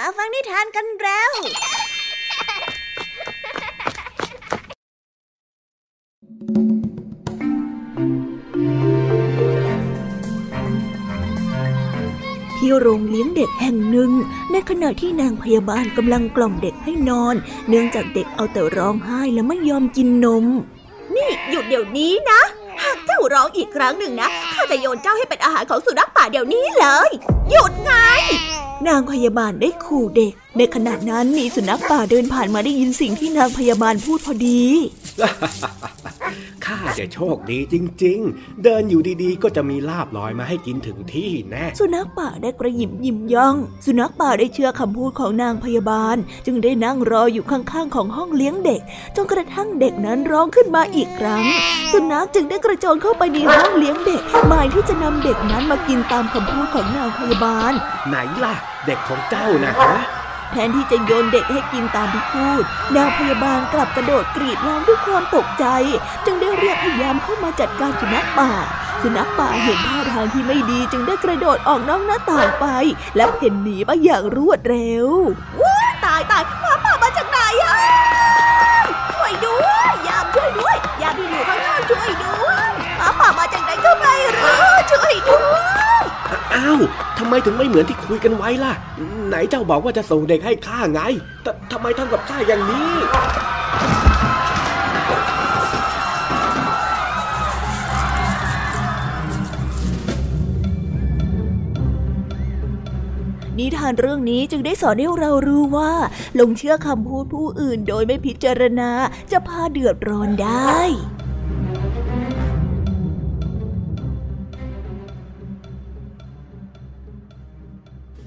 ฟังนิทานกันแล้วที่โรงเลี้ยงเด็กแห่งหนึ่งในขณะที่นางพยาบาลกำลังกล่อมเด็กให้นอนเนื่องจากเด็กเอาแต่ร้องไห้และไม่ยอมกินนมนี่หยุดเดี๋ยวนี้นะหากเจ้าร้องอีกครั้งหนึ่งนะข้าจะโยนเจ้าให้เป็นอาหารของสุนัขป่าเดี๋ยวนี้เลยหยุดไงนางพยาบาลได้ขู่เด็กในขณะนั้นมีสุนัขป่าเดินผ่านมาได้ยินสิ่งที่นางพยาบาลพูดพอดีข้าจะโชคดีจริงๆเดินอยู่ดีๆก็จะมีลาบลอยมาให้กินถึงที่แน่สุนัขป่าได้กระหยิมยิ้มย่องสุนัขป่าได้เชื่อคำพูดของนางพยาบาลจึงได้นั่งรออยู่ข้างๆของห้องเลี้ยงเด็กจนกระทั่งเด็กนั้นร้องขึ้นมาอีกครั้งสุนัขจึงได้กระโจนเข้าไปในห้องเลี้ยงเด็กหมายที่จะนำเด็กนั้นมากินตามคำพูดของนางพยาบาลไหนล่ะเด็กของเจ้านะแทนที่จะโยนเด็กให้กินตามที่พูดนางพยาบาลกลับกระโดดกรีดร้องด้วยความตกใจจึงได้เรียกพยายามเข้ามาจัดการสุนัขป่าสุนัขป่าเห็นท่าทางที่ไม่ดีจึงได้กระโดดออกนอกหน้าต่างไปและเพ่นหนีไปอย่างรวดเร็วว้าตายหมาป่ามาจากไหนอ่ะช่วยด้วยยามช่วยด้วยยามที่อยู่ข้างนอกช่วยด้วยหมาป่ามาจากไหนก็ไม่รู้ช่วยด้วยอ้าวทำไมถึงไม่เหมือนที่คุยกันไว้ล่ะไหนเจ้าบอกว่าจะส่งเด็กให้ข้าไงแต่ทำไมทำกับข้าอย่างนี้นิทานเรื่องนี้จึงได้สอนให้เรารู้ว่าหลงเชื่อคำพูดผู้อื่นโดยไม่พิจารณาจะพาเดือดร้อนได้